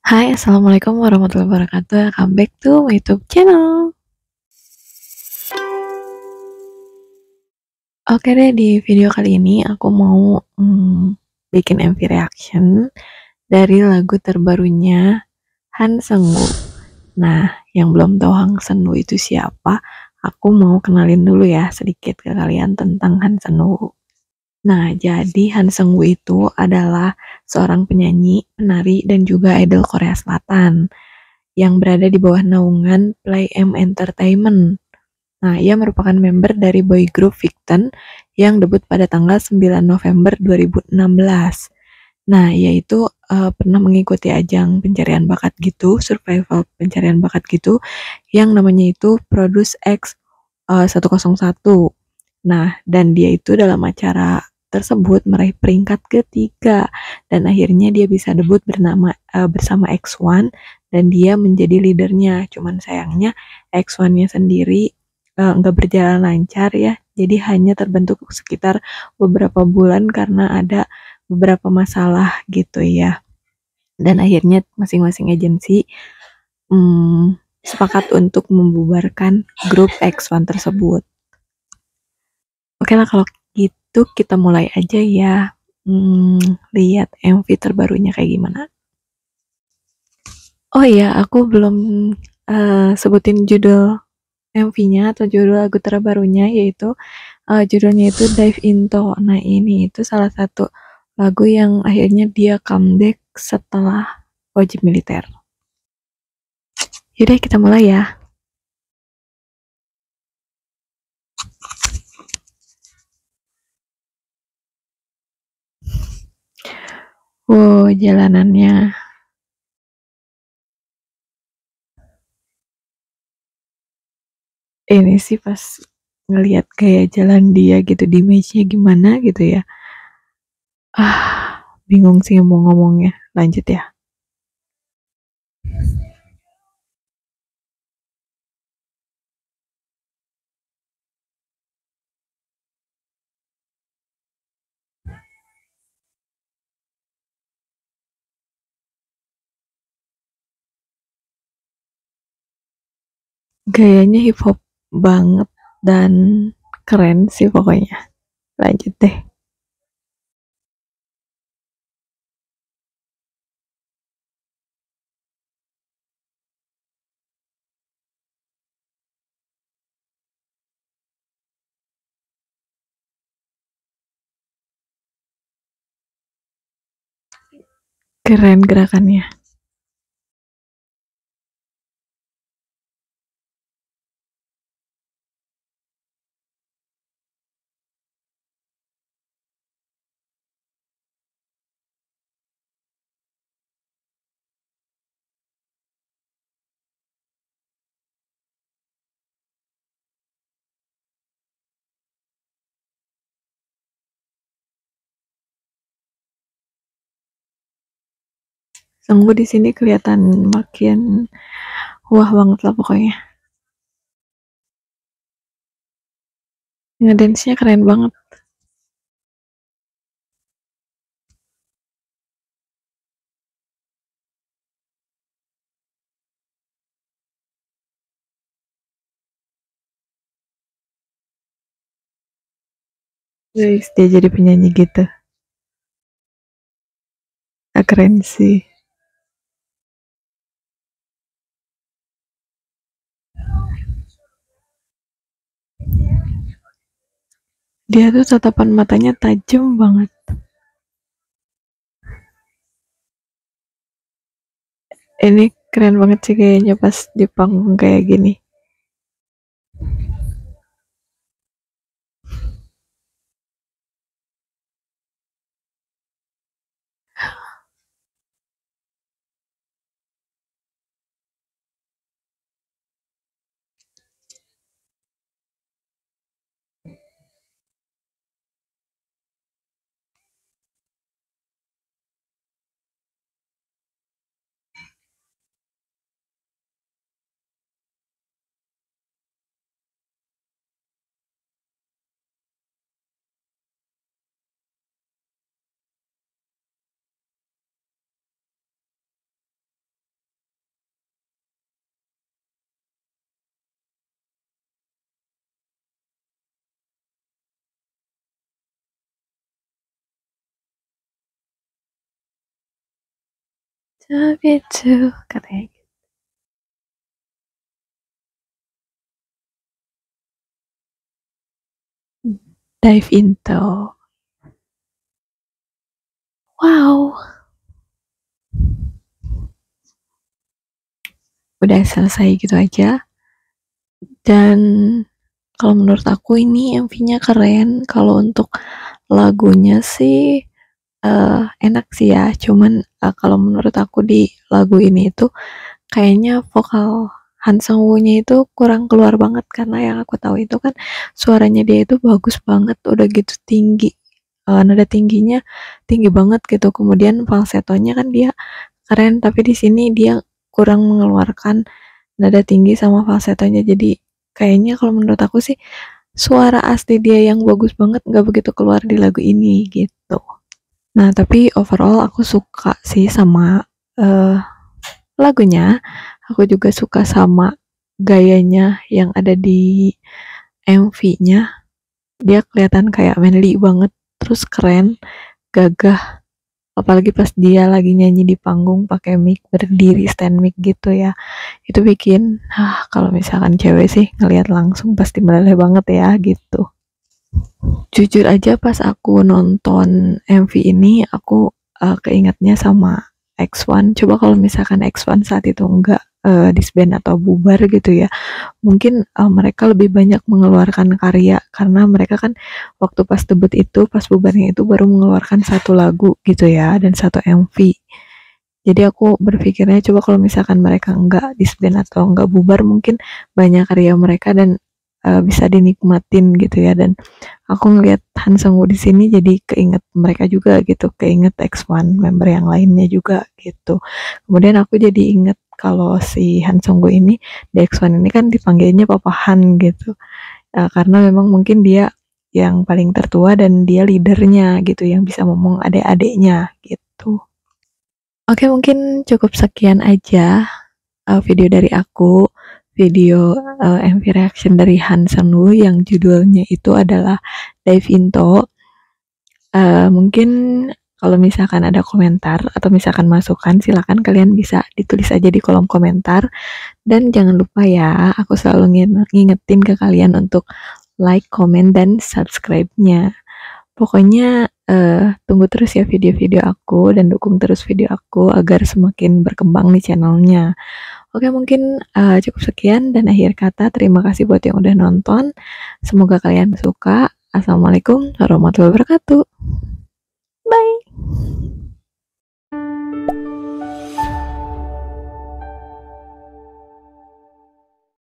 Hai, Assalamualaikum warahmatullahi wabarakatuh. Welcome back to my YouTube channel. Oke deh, di video kali ini aku mau bikin MV reaction dari lagu terbarunya Han Seung-woo. Nah, yang belum tahu Han Seung-woo itu siapa, aku mau kenalin dulu ya sedikit ke kalian tentang Han Seung-woo. Nah, jadi Han Seung-woo itu adalah seorang penyanyi, penari, dan juga idol Korea Selatan yang berada di bawah naungan Play M Entertainment. Nah, ia merupakan member dari boy group Victon yang debut pada tanggal 9 November 2016. Nah, ia itu pernah mengikuti ajang pencarian bakat gitu, survival pencarian bakat gitu, yang namanya itu Produce X 101. Nah, dan dia itu dalam acara tersebut meraih peringkat ketiga dan akhirnya dia bisa debut bersama X1 dan dia menjadi leadernya. Cuman sayangnya X1-nya sendiri nggak berjalan lancar ya. Jadi hanya terbentuk sekitar beberapa bulan karena ada beberapa masalah gitu ya. Dan akhirnya masing-masing agensi sepakat untuk membubarkan grup X1 tersebut. Oke lah kalau gitu kita mulai aja ya. Lihat MV terbarunya kayak gimana. Oh iya, aku belum sebutin judul MV-nya atau judul lagu terbarunya yaitu judulnya itu Dive Into. Nah ini itu salah satu lagu yang akhirnya dia comeback setelah wajib militer. Yaudah kita mulai ya. Wow, jalanannya. Ini sih pas ngelihat gaya jalan dia gitu di image-nya gimana gitu ya. Bingung sih mau ngomongnya. Lanjut ya. Gayanya hip hop banget dan keren sih pokoknya. Lanjut deh. Keren gerakannya. Sungguh di sini kelihatan makin wah banget lah pokoknya. Ngedance-nya keren banget. Guys, dia jadi penyanyi gitu. Keren sih. Dia tuh tatapan matanya tajam banget. Ini keren banget sih kayaknya pas di panggung kayak gini. Tapi tuh katanya gitu. Dive into. Wow, udah selesai gitu aja. Dan kalau menurut aku ini MV-nya keren. Kalau untuk lagunya sih enak sih ya. Cuman kalau menurut aku di lagu ini itu kayaknya vokal Han Sang-woo-nya itu kurang keluar banget karena yang aku tahu itu kan suaranya dia itu bagus banget, udah gitu tinggi. Nada tingginya tinggi banget gitu. Kemudian falsetonya kan dia keren, tapi di sini dia kurang mengeluarkan nada tinggi sama falsetonya. Jadi kayaknya kalau menurut aku sih suara asli dia yang bagus banget nggak begitu keluar di lagu ini gitu. Nah, tapi overall aku suka sih sama uh, lagunya. Aku juga suka sama gayanya yang ada di MV-nya. Dia kelihatan kayak manly banget, terus keren, gagah. Apalagi pas dia lagi nyanyi di panggung pakai mic berdiri stand mic gitu ya. Itu bikin, kalau misalkan cewek sih ngelihat langsung pasti meleleh banget ya gitu. Jujur aja pas aku nonton MV ini aku keingetnya sama X1. Coba kalau misalkan X1 saat itu enggak disband atau bubar gitu ya, mungkin mereka lebih banyak mengeluarkan karya karena mereka kan waktu pas debut itu, pas bubarnya itu baru mengeluarkan satu lagu gitu ya dan satu MV. Jadi aku berpikirnya coba kalau misalkan mereka enggak disband atau enggak bubar, mungkin banyak karya mereka dan bisa dinikmatin gitu ya. Dan aku ngelihat Han Sang-woo di sini jadi keinget mereka juga gitu, keinget X1 member yang lainnya juga gitu. Kemudian aku jadi inget kalau si Han Sang-woo ini di X1 ini kan dipanggilnya Papa Han gitu. Karena memang mungkin dia yang paling tertua dan dia leadernya gitu yang bisa ngomong adik-adiknya gitu. Oke, mungkin cukup sekian aja video dari aku. Video MV reaction dari Han Sang-woo yang judulnya itu adalah Dive Into. Mungkin kalau misalkan ada komentar atau misalkan masukan, silakan kalian bisa ditulis aja di kolom komentar. Dan jangan lupa ya, aku selalu ngingetin ke kalian untuk like, comment, dan subscribe-nya. Pokoknya tunggu terus ya video-video aku dan dukung terus video aku agar semakin berkembang nih channelnya. Oke, mungkin cukup sekian dan akhir kata terima kasih buat yang udah nonton. Semoga kalian suka. Assalamualaikum warahmatullahi wabarakatuh. Bye.